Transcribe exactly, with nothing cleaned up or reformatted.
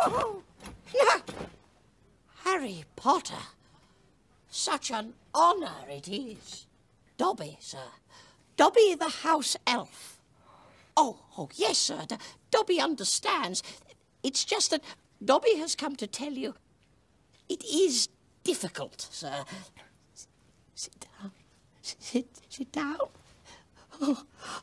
Oh, yeah. Harry Potter. Such an honour it is. Dobby, sir. Dobby the house elf. Oh, oh, yes, sir. D Dobby understands. It's just that Dobby has come to tell you it is difficult, sir. S sit down. Sit, sit down. Oh,